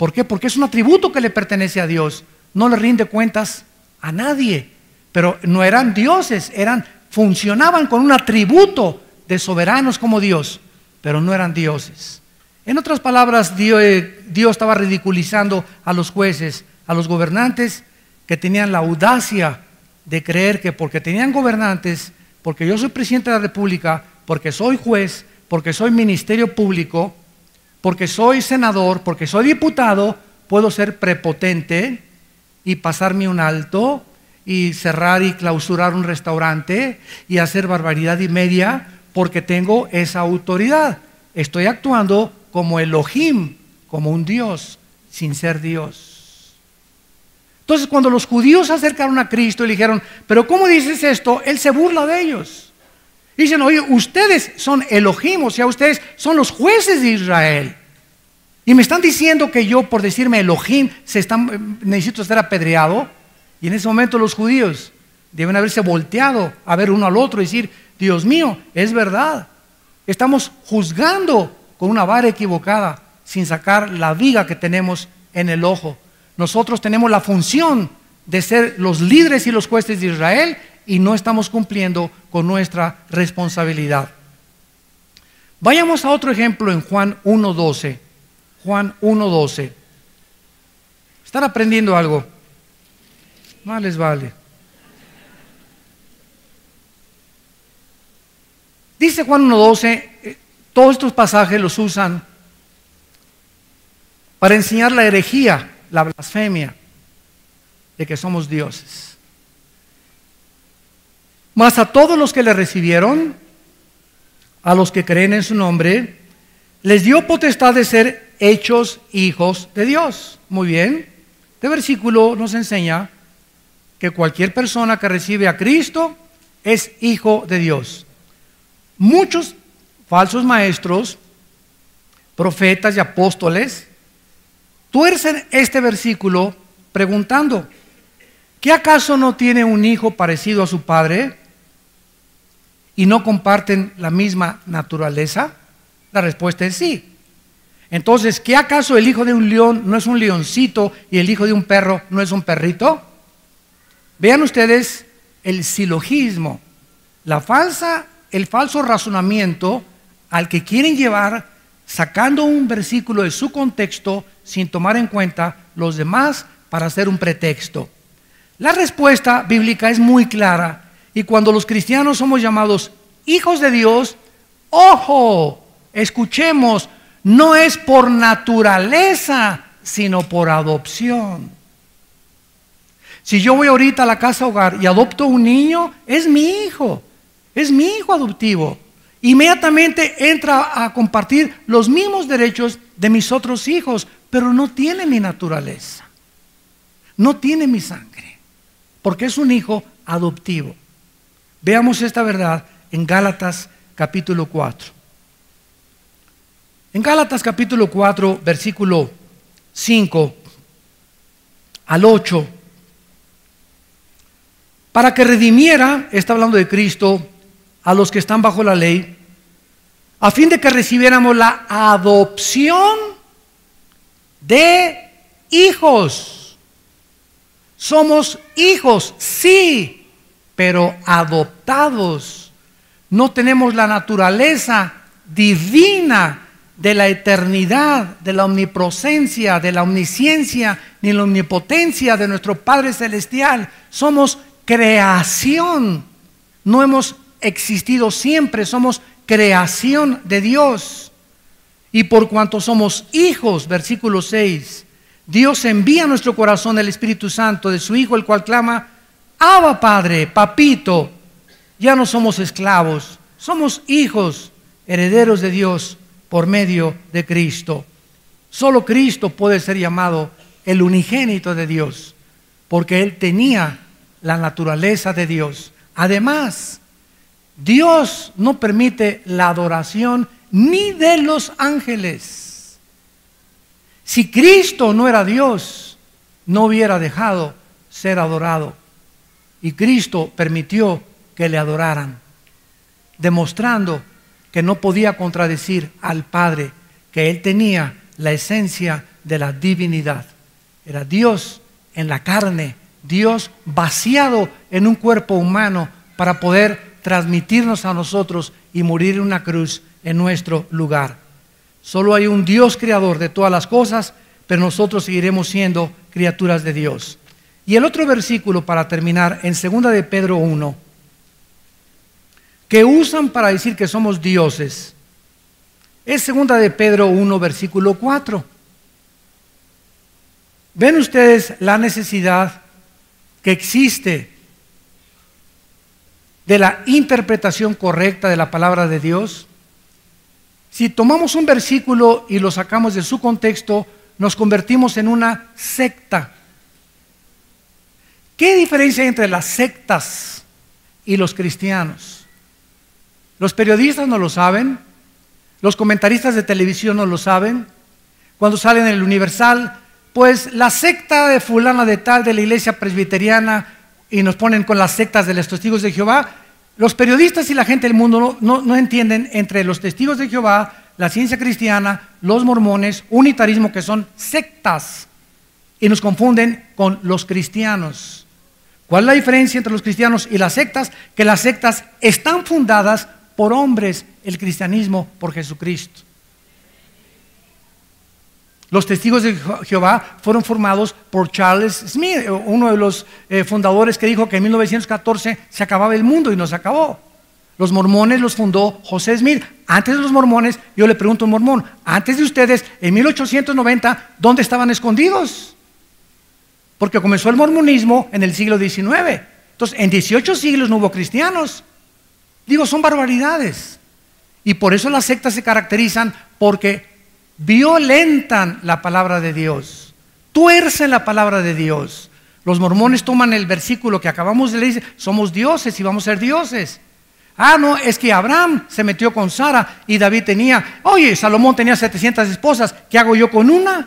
¿Por qué? Porque es un atributo que le pertenece a Dios. No le rinde cuentas a nadie. Pero no eran dioses, funcionaban con un atributo de soberanos como Dios, pero no eran dioses. En otras palabras, Dios estaba ridiculizando a los jueces, a los gobernantes que tenían la audacia de creer que porque tenían gobernantes, porque yo soy presidente de la República, porque soy juez, porque soy ministerio público, porque soy senador, porque soy diputado, puedo ser prepotente y pasarme un alto y cerrar y clausurar un restaurante y hacer barbaridad y media porque tengo esa autoridad. Estoy actuando como Elohim, como un Dios, sin ser Dios. Entonces, cuando los judíos se acercaron a Cristo y le dijeron, pero ¿cómo dices esto? Él se burla de ellos. Dicen, oye, ustedes son Elohim, o sea, ustedes son los jueces de Israel. Y me están diciendo que yo, por decirme Elohim, necesito ser apedreado. Y en ese momento los judíos deben haberse volteado a ver uno al otro y decir, Dios mío, es verdad. Estamos juzgando con una vara equivocada, sin sacar la viga que tenemos en el ojo. Nosotros tenemos la función de ser los líderes y los jueces de Israel y no estamos cumpliendo con nuestra responsabilidad. Vayamos a otro ejemplo en Juan 1:12. Juan 1:12. ¿Están aprendiendo algo? Más les vale. Dice Juan 1:12, todos estos pasajes los usan para enseñar la herejía, la blasfemia de que somos dioses. Mas a todos los que le recibieron, a los que creen en su nombre, les dio potestad de ser hechos hijos de Dios. Muy bien. Este versículo nos enseña que cualquier persona que recibe a Cristo es hijo de Dios. Muchos falsos maestros, profetas y apóstoles tuercen este versículo preguntando, ¿qué acaso no tiene un hijo parecido a su padre y no comparten la misma naturaleza? La respuesta es sí. Entonces, ¿qué acaso el hijo de un león no es un leoncito y el hijo de un perro no es un perrito? Vean ustedes el silogismo, el falso razonamiento al que quieren llevar sacando un versículo de su contexto sin tomar en cuenta los demás para hacer un pretexto. La respuesta bíblica es muy clara y cuando los cristianos somos llamados hijos de Dios, ¡ojo! Escuchemos, no es por naturaleza, sino por adopción. Si yo voy ahorita a la casa hogar y adopto un niño, es mi hijo adoptivo. Inmediatamente entra a compartir los mismos derechos de mis otros hijos, pero no tiene mi naturaleza, no tiene mi sangre, porque es un hijo adoptivo. Veamos esta verdad en Gálatas capítulo 4. En Gálatas capítulo 4, versículo 5 al 8, para que redimiera, está hablando de Cristo, a los que están bajo la ley, a fin de que recibiéramos la adopción de hijos. Somos hijos, sí, pero adoptados. No tenemos la naturaleza divina de la eternidad, de la omnipresencia, de la omnisciencia, ni la omnipotencia de nuestro Padre Celestial. Somos creación, no hemos existido siempre, somos creación de Dios. Y por cuanto somos hijos, versículo 6, Dios envía a nuestro corazón el Espíritu Santo de su Hijo, el cual clama, Abba Padre, papito. Ya no somos esclavos, somos hijos, herederos de Dios por medio de Cristo. Solo Cristo puede ser llamado el unigénito de Dios, porque Él tenía la naturaleza de Dios. Además, Dios no permite la adoración ni de los ángeles. Si Cristo no era Dios, no hubiera dejado ser adorado. Y Cristo permitió que le adoraran, demostrando que no podía contradecir al Padre, que Él tenía la esencia de la divinidad. Era Dios en la carne, Dios vaciado en un cuerpo humano para poder transmitirnos a nosotros y morir en una cruz en nuestro lugar. Solo hay un Dios creador de todas las cosas, pero nosotros seguiremos siendo criaturas de Dios. Y el otro versículo para terminar, en 2 de Pedro 1, que usan para decir que somos dioses, es 2 de Pedro 1, versículo 4. ¿Ven ustedes la necesidad que existe de la interpretación correcta de la palabra de Dios? Si tomamos un versículo y lo sacamos de su contexto, nos convertimos en una secta. ¿Qué diferencia hay entre las sectas y los cristianos? Los periodistas no lo saben, los comentaristas de televisión no lo saben. Cuando salen en el Universal, pues la secta de fulana de tal de la iglesia presbiteriana, y nos ponen con las sectas de los testigos de Jehová. Los periodistas y la gente del mundo no entienden entre los testigos de Jehová, la ciencia cristiana, los mormones, unitarismo, que son sectas, y nos confunden con los cristianos. ¿Cuál es la diferencia entre los cristianos y las sectas? Que las sectas están fundadas por hombres, el cristianismo por Jesucristo. Los testigos de Jehová fueron formados por Charles Smith, uno de los fundadores que dijo que en 1914 se acababa el mundo y no se acabó. Los mormones los fundó José Smith. Antes de los mormones, yo le pregunto a un mormón, antes de ustedes, en 1890, ¿dónde estaban escondidos? Porque comenzó el mormonismo en el siglo XIX. Entonces, en 18 siglos no hubo cristianos. Digo, son barbaridades. Y por eso las sectas se caracterizan porque violentan la palabra de Dios, tuercen la palabra de Dios. Los mormones toman el versículo que acabamos de leer, somos dioses y vamos a ser dioses. Ah, no, es que Abraham se metió con Sara y David tenía, oye, Salomón tenía 700 esposas, ¿qué hago yo con una?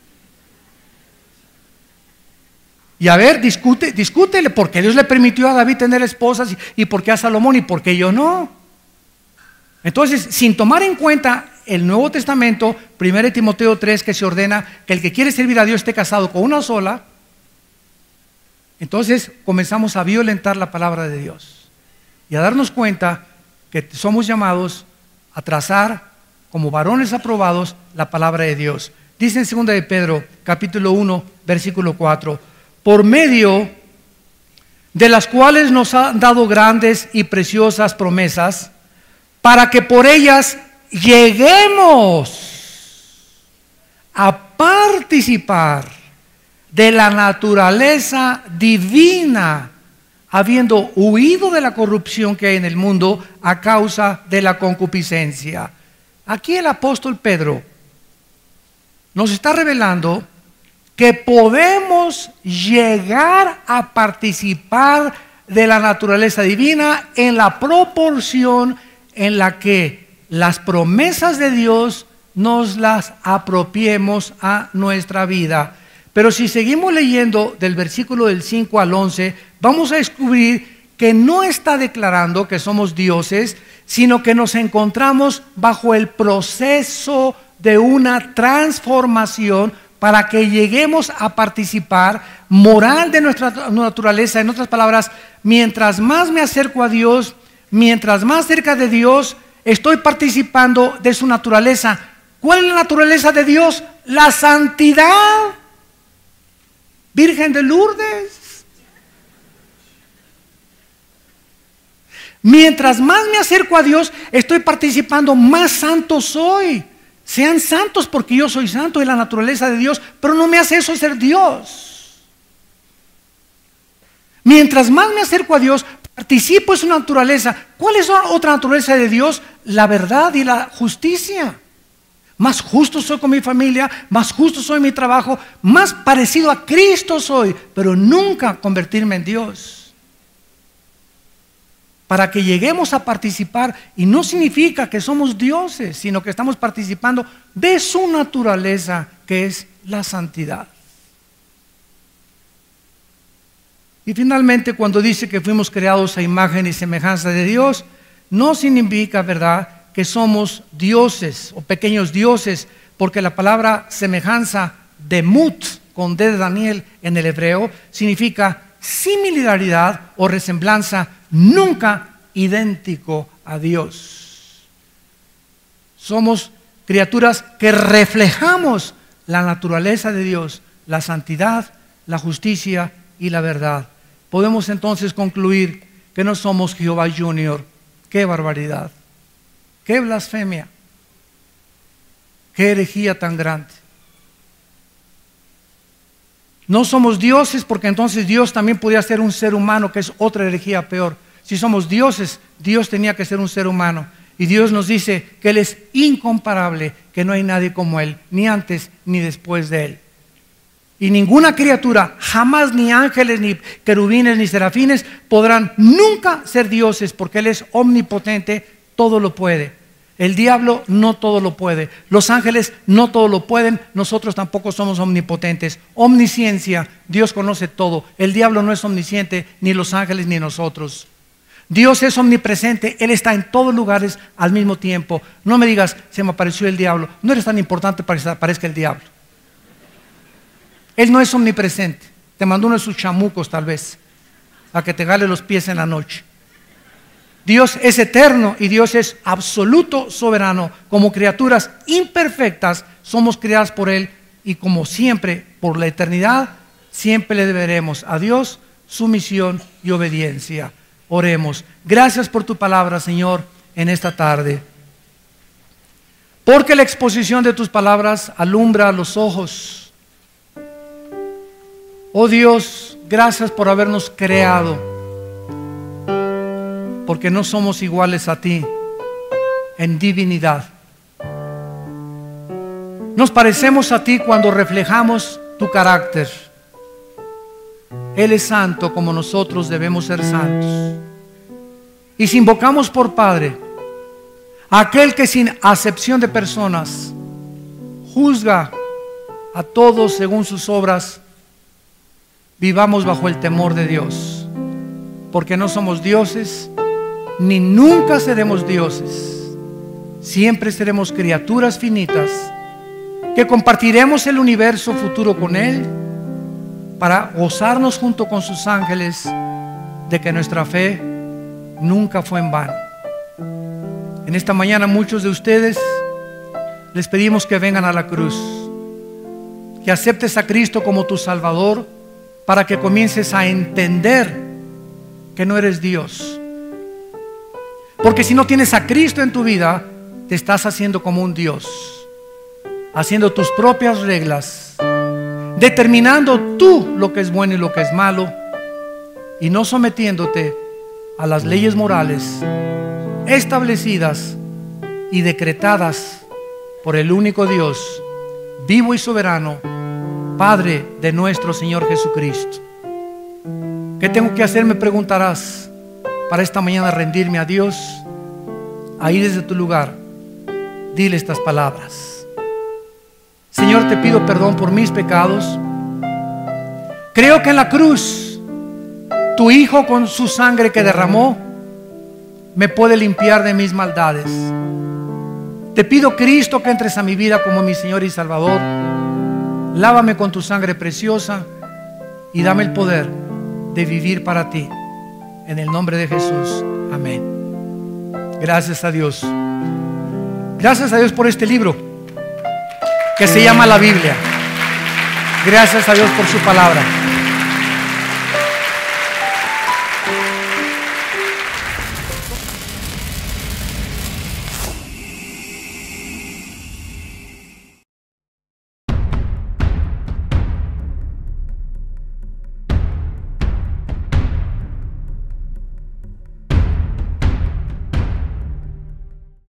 Y a ver, discútele, ¿por qué Dios le permitió a David tener esposas y por qué a Salomón y por qué yo no? Entonces, sin tomar en cuenta el Nuevo Testamento, 1 Timoteo 3, que se ordena que el que quiere servir a Dios esté casado con una sola, entonces comenzamos a violentar la palabra de Dios y a darnos cuenta que somos llamados a trazar como varones aprobados la palabra de Dios. Dice en 2 de Pedro, capítulo 1, versículo 4, por medio de las cuales nos han dado grandes y preciosas promesas, para que por ellas lleguemos a participar de la naturaleza divina, habiendo huido de la corrupción que hay en el mundo a causa de la concupiscencia. Aquí el apóstol Pedro nos está revelando que podemos llegar a participar de la naturaleza divina en la proporción en la que las promesas de Dios nos las apropiemos a nuestra vida. Pero si seguimos leyendo del versículo del 5 al 11, vamos a descubrir que no está declarando que somos dioses, sino que nos encontramos bajo el proceso de una transformación para que lleguemos a participar moral de nuestra naturaleza. En otras palabras, mientras más me acerco a Dios, mientras más cerca de Dios, estoy participando de su naturaleza. ¿Cuál es la naturaleza de Dios? La santidad. Virgen de Lourdes. Mientras más me acerco a Dios, estoy participando, más santo soy. Sean santos porque yo soy santo, es la naturaleza de Dios, pero no me hace eso ser Dios. Mientras más me acerco a Dios, participo de su naturaleza. ¿Cuál es otra naturaleza de Dios? La verdad y la justicia. Más justo soy con mi familia, más justo soy en mi trabajo, más parecido a Cristo soy, pero nunca convertirme en Dios. Para que lleguemos a participar, y no significa que somos dioses, sino que estamos participando de su naturaleza, que es la santidad. Y finalmente, cuando dice que fuimos creados a imagen y semejanza de Dios, no significa, ¿verdad?, que somos dioses o pequeños dioses, porque la palabra semejanza, demut, con D de Daniel en el hebreo, significa similaridad o resemblanza, nunca idéntico a Dios. Somos criaturas que reflejamos la naturaleza de Dios, la santidad, la justicia y la verdad. Podemos entonces concluir que no somos Jehová Junior. ¡Qué barbaridad! ¡Qué blasfemia! ¡Qué herejía tan grande! No somos dioses, porque entonces Dios también podía ser un ser humano, que es otra herejía peor. Si somos dioses, Dios tenía que ser un ser humano. Y Dios nos dice que Él es incomparable, que no hay nadie como Él, ni antes ni después de Él. Y ninguna criatura, jamás, ni ángeles, ni querubines, ni serafines, podrán nunca ser dioses, porque Él es omnipotente, todo lo puede. El diablo no todo lo puede, los ángeles no todo lo pueden, nosotros tampoco somos omnipotentes. Omnisciencia, Dios conoce todo. El diablo no es omnisciente, ni los ángeles ni nosotros. Dios es omnipresente, Él está en todos lugares al mismo tiempo. No me digas, se me apareció el diablo. No eres tan importante para que se aparezca el diablo. Él no es omnipresente. Te mandó uno de sus chamucos tal vez, a que te gale los pies en la noche. Dios es eterno y Dios es absoluto soberano. Como criaturas imperfectas somos creadas por Él, y como siempre, por la eternidad, siempre le deberemos a Dios sumisión y obediencia. Oremos. Gracias por tu palabra, Señor, en esta tarde. Porque la exposición de tus palabras alumbra los ojos. Oh Dios, gracias por habernos creado, porque no somos iguales a ti en divinidad. Nos parecemos a ti cuando reflejamos tu carácter. Él es santo como nosotros debemos ser santos. Y si invocamos por Padre a aquel que sin acepción de personas juzga a todos según sus obras, vivamos bajo el temor de Dios, porque no somos dioses, ni nunca seremos dioses. Siempre seremos criaturas finitas que compartiremos el universo futuro con Él, para gozarnos junto con sus ángeles de que nuestra fe nunca fue en vano. En esta mañana muchos de ustedes les pedimos que vengan a la cruz, que aceptes a Cristo como tu Salvador, para que comiences a entender que no eres Dios. Porque si no tienes a Cristo en tu vida, te estás haciendo como un Dios, haciendo tus propias reglas, determinando tú lo que es bueno y lo que es malo, y no sometiéndote a las leyes morales establecidas y decretadas por el único Dios vivo y soberano, Padre de nuestro Señor Jesucristo. ¿Qué tengo que hacer? Me preguntarás. Para esta mañana rendirme a Dios. Ahí desde tu lugar, dile estas palabras: Señor, te pido perdón por mis pecados. Creo que en la cruz tu Hijo, con su sangre que derramó, me puede limpiar de mis maldades. Te pido, Cristo, que entres a mi vida como mi Señor y Salvador. Lávame con tu sangre preciosa y dame el poder de vivir para ti. En el nombre de Jesús, amén. Gracias a Dios. Gracias a Dios por este libro que se llama la Biblia. Gracias a Dios por su palabra.